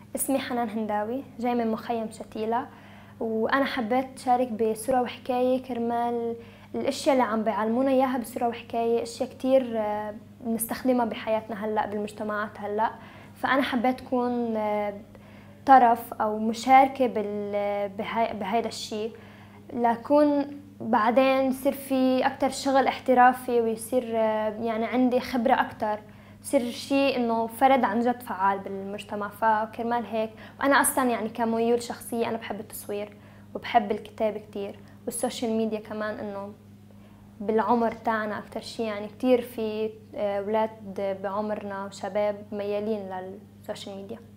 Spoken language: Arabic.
اسمي حنان هنداوي، جاي من مخيم شتيلة، وأنا حبيت شارك بصورة وحكاية كرمال الأشياء اللي عم بيعلمونا إياها بصورة وحكاية أشياء كتير بنستخدمها بحياتنا هلأ بالمجتمعات هلأ. فأنا حبيت أكون طرف أو مشاركة بهيدا الشيء، لكون بعدين يصير في أكتر شغل احترافي ويصير يعني عندي خبرة أكتر، يصير شيء إنه فرد عن جد فعال بالمجتمع. فكرمال هيك، وأنا أصلا يعني كميول شخصية أنا بحب التصوير وبحب الكتابة كتير، والسوشيال ميديا كمان إنه بالعمر تاعنا أكتر شيء، يعني كتير في أولاد بعمرنا وشباب ميالين للسوشيال ميديا.